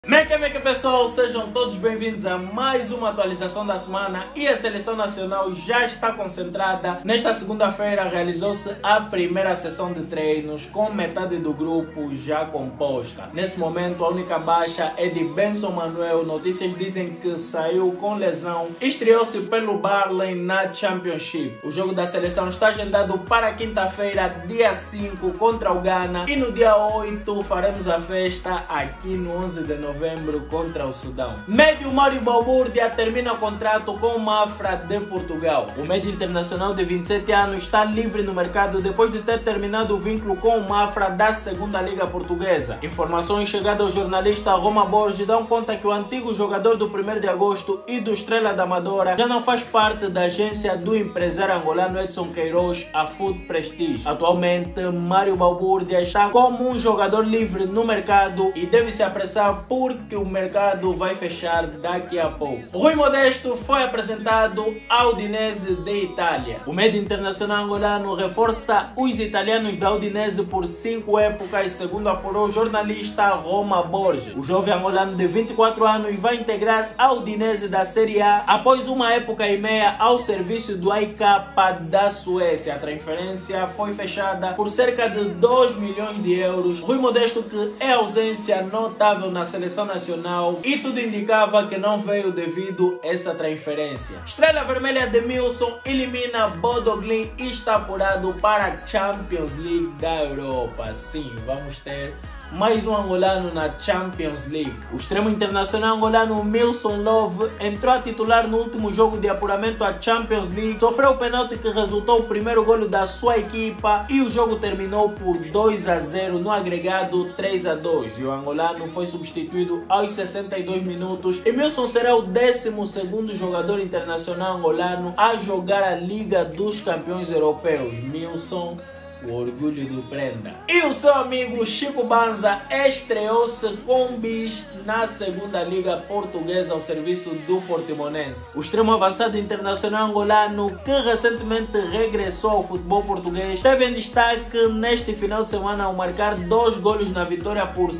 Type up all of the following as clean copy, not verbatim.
Como é que pessoal, sejam todos bem-vindos a mais uma atualização da semana e a Seleção Nacional já está concentrada. Nesta segunda-feira realizou-se a primeira sessão de treinos com metade do grupo já composta. Nesse momento a única baixa é de Benson Manuel, notícias dizem que saiu com lesão e estreou-se pelo Burnley na Championship. O jogo da seleção está agendado para quinta-feira, dia 5 contra o Ghana, e no dia 8 faremos a festa aqui no 11 de novembro contra o Sudão. Médio Mário Balbúrdia termina o contrato com o Mafra de Portugal. O médio internacional de 27 anos está livre no mercado depois de ter terminado o vínculo com o Mafra da Segunda Liga Portuguesa. Informações chegadas ao jornalista Roma Borges dão conta que o antigo jogador do 1º de agosto e do Estrela da Amadora já não faz parte da agência do empresário angolano Edson Queiroz, a Food Prestige. Atualmente, Mário Balbúrdia está como um jogador livre no mercado e deve se apressar porque o mercado vai fechar daqui a pouco. Rui Modesto foi apresentado ao Udinese de Itália. O médio internacional angolano reforça os italianos da Udinese por 5 épocas, segundo apurou o jornalista Roma Borges. O jovem angolano de 24 anos vai integrar a Udinese da Série A após uma época e meia ao serviço do AIK da Suécia. A transferência foi fechada por cerca de 2 milhões de euros. Rui Modesto, que é ausência notável na seleção nacional, e tudo indicava que não veio devido a essa transferência. Estrela Vermelha de Milson elimina Bodo Glimt e está apurado para a Champions League da Europa. Sim, vamos ter mais um angolano na Champions League. O extremo internacional angolano Milson Love entrou a titular no último jogo de apuramento à Champions League, sofreu o pênalti que resultou o primeiro golo da sua equipa e o jogo terminou por 2-0 no agregado 3-2. E o angolano foi substituído aos 62 minutos e Milson será o 12º jogador internacional angolano a jogar a Liga dos Campeões Europeus. Milson, o orgulho do Prenda. E o seu amigo Chico Banza estreou-se com bis na Segunda Liga Portuguesa ao serviço do Portimonense. O extremo avançado internacional angolano, que recentemente regressou ao futebol português, teve em destaque neste final de semana ao marcar 2 golos na vitória por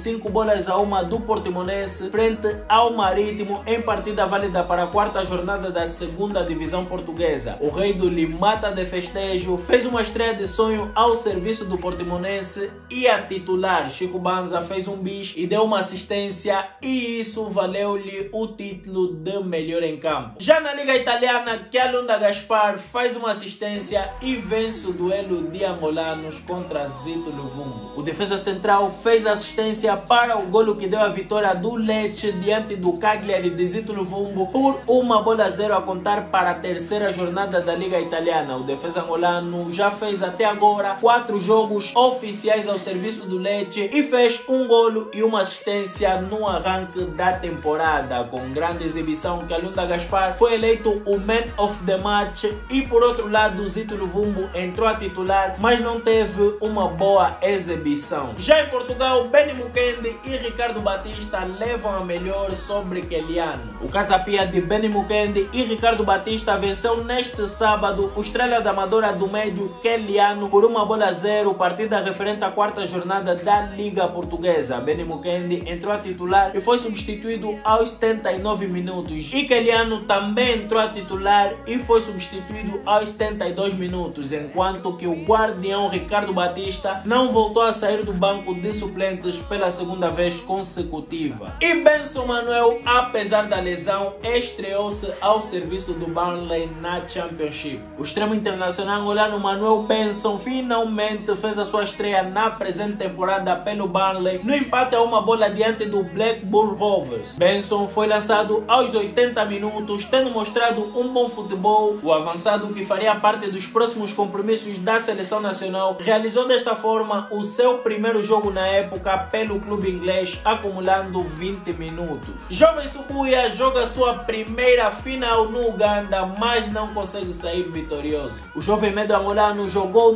5-1 do Portimonense frente ao Marítimo em partida válida para a 4ª jornada da 2ª Divisão Portuguesa. O rei do Limata de festejo fez uma estreia de sonho ao serviço do Portimonense e a titular Chico Banza fez um bis e deu uma assistência, e isso valeu-lhe o título de melhor em campo. Já na Liga Italiana, Chialunda Gaspar faz uma assistência e vence o duelo de angolanos contra Zito Luvumbo. O defesa central fez assistência para o golo que deu a vitória do Lecce diante do Cagliari de Zito Luvumbo por 1-0 a contar para a 3ª jornada da Liga Italiana. O defesa angolano já fez até agora 4 jogos oficiais ao serviço do Lecce e fez um golo e uma assistência no arranque da temporada. Com grande exibição, Chialunda Gaspar foi eleito o Man of the Match e, por outro lado, Zito Luvumbo entrou a titular, mas não teve uma boa exibição. Já em Portugal, Benny Mukendi e Ricardo Batista levam a melhor sobre Keliano. O Casapia de Benny Mukendi e Ricardo Batista venceu neste sábado o Estrela da Amadora do Médio Keliano por 1-0, partida referente à 4ª jornada da Liga Portuguesa. Benny Mukendi entrou a titular e foi substituído aos 79 minutos. E Keliano também entrou a titular e foi substituído aos 72 minutos, enquanto que o guardião Ricardo Batista não voltou a sair do banco de suplentes pela 2ª vez consecutiva. E Benson Manuel, apesar da lesão, estreou-se ao serviço do Burnley na Championship. O extremo internacional angolano Manuel Benson finalmente fez a sua estreia na presente temporada pelo Burnley no empate a 1 diante do Blackburn Rovers. Benson foi lançado aos 80 minutos, tendo mostrado um bom futebol. O avançado, que faria parte dos próximos compromissos da seleção nacional, realizou desta forma o seu primeiro jogo na época pelo clube inglês, acumulando 20 minutos. Jovem Sucuia joga sua primeira final no Uganda, mas não consegue sair vitorioso. O jovem médio angolano jogou neste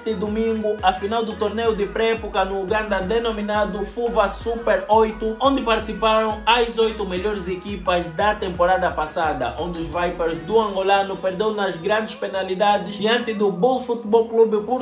neste domingo a final do torneio de pré-época no Uganda denominado FUVA Super 8, onde participaram as 8 melhores equipas da temporada passada, onde os Vipers do angolano perdeu nas grandes penalidades diante do Bull Futebol Clube por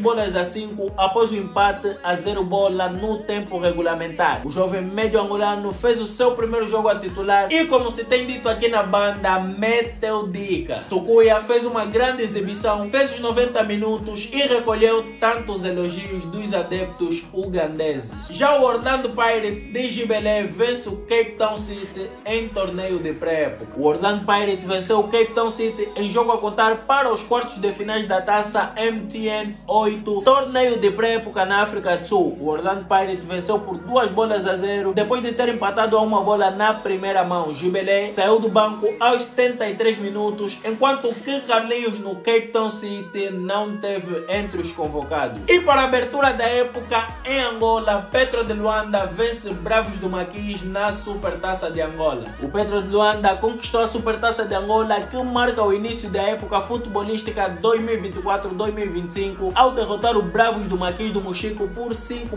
6-5 após o empate a 0 bola no tempo regulamentar. O jovem médio angolano fez o seu primeiro jogo a titular e, como se tem dito aqui na banda, meteu dica. Sukuya fez uma grande exibição, fez os 90 minutos e recolheu tantos elogios dos adeptos ugandeses. Já o Orlando Pirates de Gibelé vence o Cape Town City em torneio de pré-época. O Orlando Pirates venceu o Cape Town City em jogo a contar para os quartos de finais da taça MTN 8, torneio de pré-época na África do Sul. O Orlando Pirates venceu por 2-0 depois de ter empatado a 1 bola na primeira mão. Gibelé saiu do banco aos 73 minutos, enquanto que Carlinhos no Cape Town City não teve entre os convocados. E para a abertura da época em Angola, Petro de Luanda vence Bravos do Maquis na Supertaça de Angola. O Petro de Luanda conquistou a Supertaça de Angola, que marca o início da época futebolística 2024-2025 ao derrotar o Bravos do Maquis do Mochico por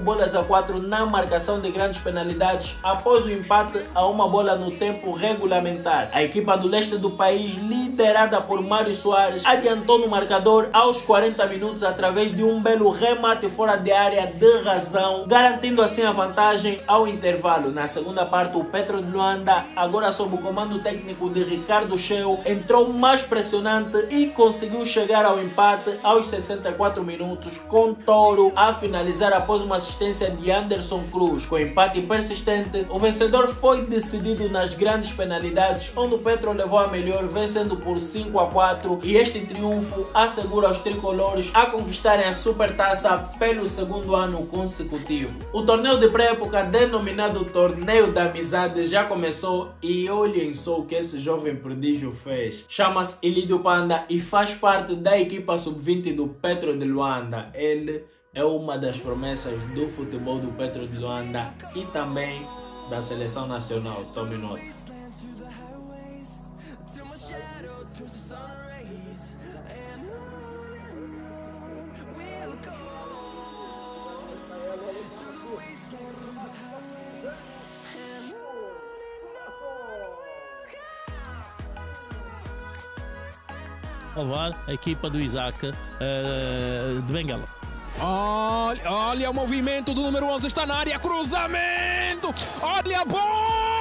5-4 na marcação de grandes penalidades após o empate a 1 bola no tempo regulamentar. A equipa do leste do país, liderada por Mário Soares, adiantou no marcador aos 40 minutos através de um belo remate fora de área de razão, garantindo assim a vantagem ao intervalo. Na segunda parte, o Petro de Luanda, agora sob o comando técnico de Ricardo Cheu, entrou mais pressionante e conseguiu chegar ao empate aos 64 minutos, com Toro a finalizar após uma assistência de Anderson Cruz. Com empate persistente, o vencedor foi decidido nas grandes penalidades, onde o Petro levou a melhor, vencendo por 5-4, e este triunfo assegura aos tricolores a conquistarem a Supertaça pelo segundo ano consecutivo. O torneio de pré-época, denominado Torneio da Amizade, já começou e olhem só o que esse jovem prodígio fez. Chama-se Ilídio Panda e faz parte da equipa sub-20 do Petro de Luanda. Ele é uma das promessas do futebol do Petro de Luanda e também da seleção nacional. Tome nota. Salvar a equipa do Isaac de Bengala. Olha o movimento do número 11, está na área, cruzamento, olha a bomba!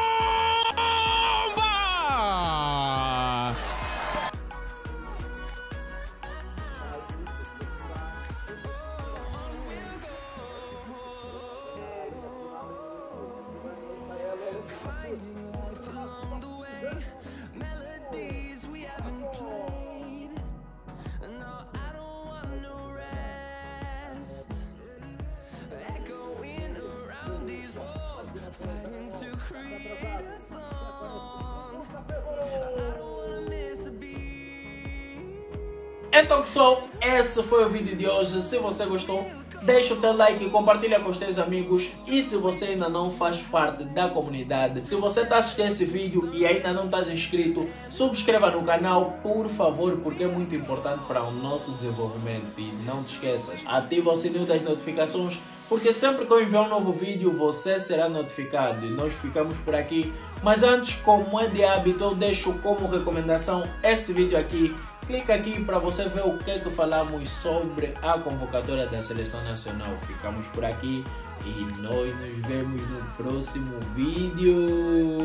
Então pessoal, esse foi o vídeo de hoje. Se você gostou, deixa o teu like e compartilha com os teus amigos. E se você ainda não faz parte da comunidade, se você está assistindo esse vídeo e ainda não está inscrito, subscreva no canal, por favor, porque é muito importante para o nosso desenvolvimento. E não te esqueças, ativa o sininho das notificações, porque sempre que eu enviar um novo vídeo, você será notificado. E nós ficamos por aqui. Mas antes, como é de hábito, eu deixo como recomendação esse vídeo aqui. Clica aqui para você ver o que falamos sobre a convocatória da Seleção Nacional. Ficamos por aqui e nós nos vemos no próximo vídeo.